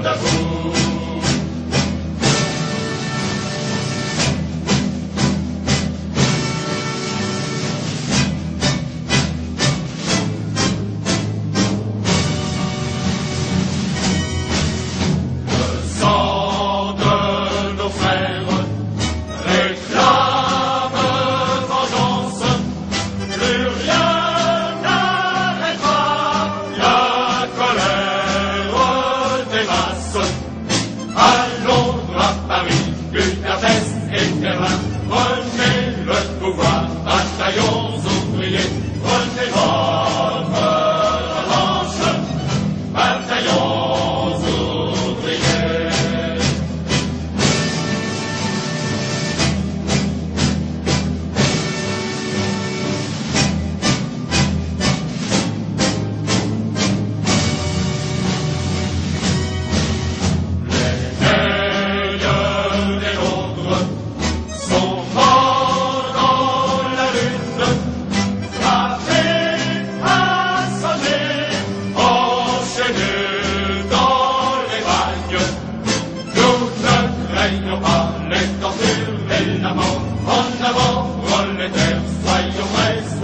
debout. Le sang de nos frères réclame vengeance. Plus rien n'arrêtera la colère des masses. À Londres, à Paris, Budapest et Berlin, prenez le pouvoir, bataillons ouvriers, prenez votre revanche, bataillons ouvriers. Les tortures et la mort, en avant, prolétaires, soyons prêts.